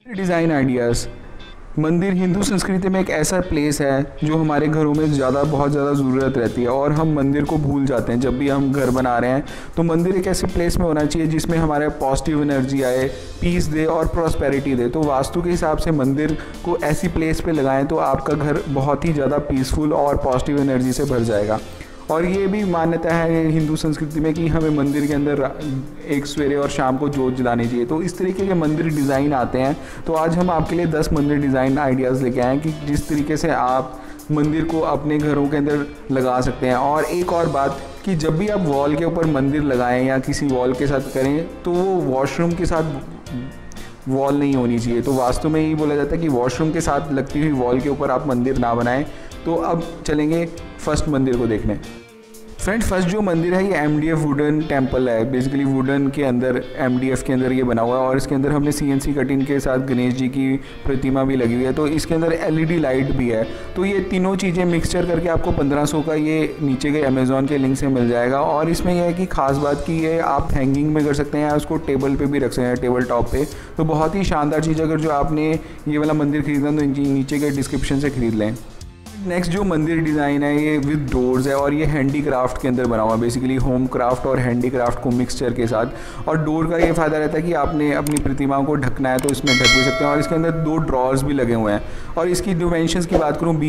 Design ideas. मंदिर हिंदू संस्कृति में एक ऐसा प्लेस है जो हमारे घरों में बहुत ज़्यादा ज़रूरत रहती है और हम मंदिर को भूल जाते हैं जब भी हम घर बना रहे हैं। तो मंदिर एक ऐसे प्लेस में होना चाहिए जिसमें हमारे पॉजिटिव एनर्जी आए, पीस दे और प्रॉस्पेरिटी दे। तो वास्तु के हिसाब से मंदिर को ऐसी प्लेस पे लगाएं तो आपका घर बहुत ही ज़्यादा पीसफुल और पॉजिटिव एनर्जी से भर जाएगा। और ये भी मान्यता है हिंदू संस्कृति में कि हमें मंदिर के अंदर एक सवेरे और शाम को जोत जलानी चाहिए। तो इस तरीके के मंदिर डिज़ाइन आते हैं। तो आज हम आपके लिए 10 मंदिर डिज़ाइन आइडियाज़ लेके आए हैं कि जिस तरीके से आप मंदिर को अपने घरों के अंदर लगा सकते हैं। और एक और बात कि जब भी आप वॉल के ऊपर मंदिर लगाएं या किसी वॉल के साथ करें तो वो वॉशरूम के साथ वॉल नहीं होनी चाहिए। तो वास्तु में यही बोला जाता है कि वॉशरूम के साथ लगती हुई वॉल के ऊपर आप मंदिर ना बनाएं। तो अब चलेंगे फर्स्ट मंदिर को देखने। फ्रेंड्स, फर्स्ट जो मंदिर है ये MDF वुडन टेम्पल है। बेसिकली वुडन के अंदर MDF के अंदर ये बना हुआ है और इसके अंदर हमने CNC कटिंग के साथ गणेश जी की प्रतिमा भी लगी हुई है। तो इसके अंदर LED लाइट भी है। तो ये तीनों चीज़ें मिक्सचर करके आपको 1500 का ये नीचे के अमेज़ॉन के लिंक से मिल जाएगा। और इसमें यह है कि ख़ास बात कि ये आप हैंगिंग में कर सकते हैं या उसको टेबल पे भी रख सकते हैं, टेबल टॉप पे। तो बहुत ही शानदार चीज़। अगर जो आपने ये वाला मंदिर खरीदना तो नीचे के डिस्क्रिप्शन से ख़रीद लें। नेक्स्ट जो मंदिर डिज़ाइन है ये विद डोर्स है और ये हैंडीक्राफ्ट के अंदर बना हुआ है। बेसिकली होम क्राफ्ट और हैंडीक्राफ्ट को मिक्सचर के साथ। और डोर का ये फ़ायदा रहता है कि आपने अपनी प्रतिमाओं को ढकना है तो इसमें ढक भी सकते हैं। और इसके अंदर 2 ड्रॉर्स भी लगे हुए हैं। और इसकी डिमेंशंस की बात करूँ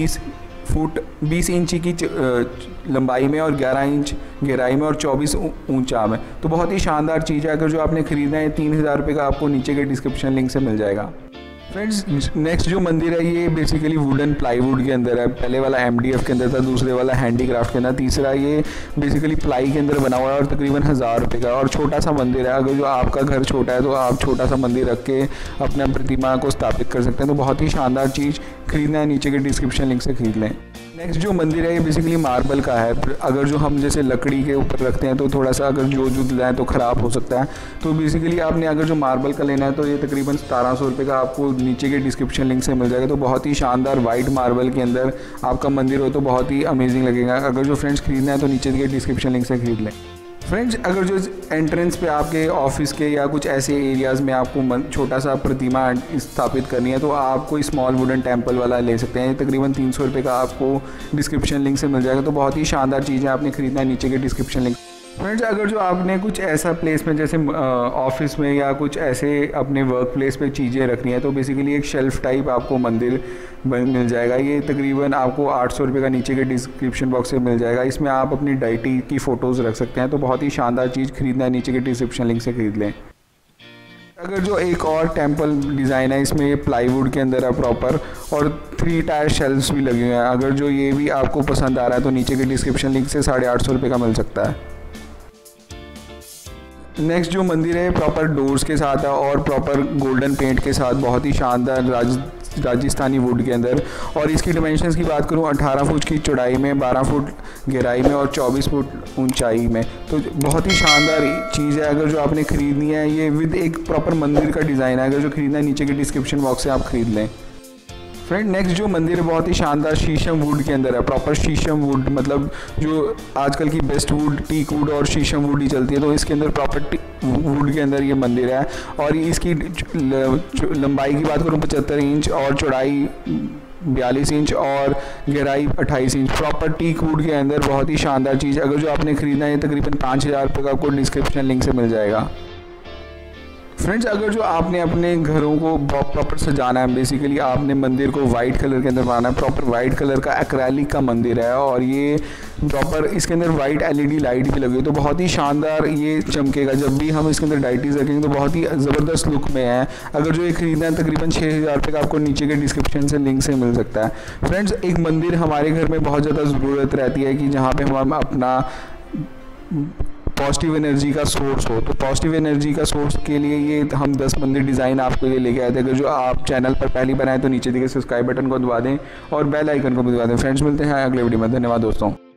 20 इंच की लंबाई में और 11 इंच गहराई में और 24 ऊंचा में। तो बहुत ही शानदार चीज़ है। अगर जो आपने ख़रीदना है 3000 रुपये का आपको नीचे के डिस्क्रिप्शन लिंक से मिल जाएगा। फ्रेंड्स, नेक्स्ट जो मंदिर है ये बेसिकली वुडन प्लाईवुड के अंदर है। पहले वाला MDF के अंदर था, दूसरे वाला हैंडीक्राफ्ट के अंदर, तीसरा ये बेसिकली प्लाई के अंदर बना हुआ है और तकरीबन 1000 रुपये का। और छोटा सा मंदिर है। अगर जो आपका घर छोटा है तो आप छोटा सा मंदिर रख के अपना प्रतिमा को स्थापित कर सकते हैं। तो बहुत ही शानदार चीज़। खरीदना है नीचे के डिस्क्रिप्शन लिंक से खरीद लें। नेक्स्ट जो मंदिर है ये बेसिकली मार्बल का है। अगर जो हम जैसे लकड़ी के ऊपर रखते हैं तो थोड़ा सा अगर जो जाए तो ख़राब हो सकता है। तो बेसिकली आपने अगर जो मार्बल का लेना है तो ये तकरीबन 1700 रुपये का आपको नीचे के डिस्क्रिप्शन लिंक से मिल जाएगा। तो बहुत ही शानदार वाइट मार्बल के अंदर आपका मंदिर हो तो बहुत ही अमेजिंग लगेगा। अगर जो फ्रेंड्स खरीदना है तो नीचे के डिस्क्रिप्शन लिंक से खरीद लें। फ्रेंड्स, अगर जो एंट्रेंस पे आपके ऑफिस के या कुछ ऐसे एरियाज़ में आपको छोटा सा प्रतिमा स्थापित करनी है तो आप कोई स्मॉल वुडन टेम्पल वाला ले सकते हैं। तकरीबन 300 रुपये का आपको डिस्क्रिप्शन लिंक से मिल जाएगा। तो बहुत ही शानदार चीज़ है। आपने खरीदना है नीचे के डिस्क्रिप्शन लिंक। फ्रेंड्स, अगर जो आपने कुछ ऐसा प्लेस में जैसे ऑफिस में या कुछ ऐसे अपने वर्क प्लेस पे चीज़ें रखनी है तो बेसिकली एक शेल्फ टाइप आपको मंदिर मिल जाएगा। ये तकरीबन आपको 800 रुपये का नीचे के डिस्क्रिप्शन बॉक्स से मिल जाएगा। इसमें आप अपनी डाइटी की फ़ोटोज़ रख सकते हैं। तो बहुत ही शानदार चीज़। खरीदना है नीचे के डिस्क्रिप्शन लिंक से खरीद लें। अगर जो एक और टेम्पल डिज़ाइन है इसमें ये प्लाईवुड के अंदर है प्रॉपर और 3 टायर शेल्फ्स भी लगे हुए हैं। अगर जो ये भी आपको पसंद आ रहा है तो नीचे के डिस्क्रिप्शन लिंक से 850 रुपये का मिल सकता है। नेक्स्ट जो मंदिर है प्रॉपर डोर्स के साथ है और प्रॉपर गोल्डन पेंट के साथ। बहुत ही शानदार राजस्थानी वुड के अंदर। और इसकी डिमेंशंस की बात करूँ 18 फुट की चौड़ाई में, 12 फुट गहराई में और 24 फुट ऊंचाई में। तो बहुत ही शानदार चीज़ है। अगर जो आपने ख़रीदनी है ये विद एक प्रॉपर मंदिर का डिज़ाइन है। अगर जो ख़रीदना है नीचे के डिस्क्रिप्शन बॉक्स से आप ख़रीद लें। फ्रेंड, नेक्स्ट जो मंदिर है बहुत ही शानदार शीशम वुड के अंदर है। प्रॉपर शीशम वुड मतलब जो आजकल की बेस्ट वुड टीक वुड और शीशम वुड ही चलती है। तो इसके अंदर प्रॉपर वुड के अंदर ये मंदिर है। और इसकी लंबाई की बात करूँ 75 इंच और चौड़ाई 42 इंच और गहराई 28 इंच। प्रॉपर टीक वुड के अंदर बहुत ही शानदार चीज़। अगर जो आपने ख़रीदना है तकरीबन 5000 रुपये का आपको डिस्क्रिप्शन लिंक से मिल जाएगा। फ्रेंड्स, अगर जो आपने अपने घरों को प्रॉपर सजाना है, बेसिकली आपने मंदिर को वाइट कलर के अंदर बनाना है। प्रॉपर वाइट कलर का एक्रेलिक का मंदिर है और ये प्रॉपर इसके अंदर वाइट LED लाइट भी लगी है। तो बहुत ही शानदार ये चमकेगा। जब भी हम इसके अंदर डाइटीज़ रखेंगे तो बहुत ही ज़बरदस्त लुक में है। अगर जो ये खरीदना है तकरीबन 6000 रुपये का आपको नीचे के डिस्क्रिप्शन से लिंक से मिल सकता है। फ्रेंड्स, एक मंदिर हमारे घर में बहुत ज़्यादा ज़रूरत रहती है कि जहाँ पर हम अपना पॉजिटिव एनर्जी का सोर्स हो। तो पॉजिटिव एनर्जी का सोर्स के लिए ये हम 10 मंदिर डिज़ाइन आपके लिए लेके आए थे। अगर जो आप चैनल पर पहली बार आए तो नीचे दिए सब्सक्राइब बटन को दबा दें और बेल आइकन को भी दबा दें। फ्रेंड्स, मिलते हैं अगले वीडियो में। धन्यवाद दोस्तों।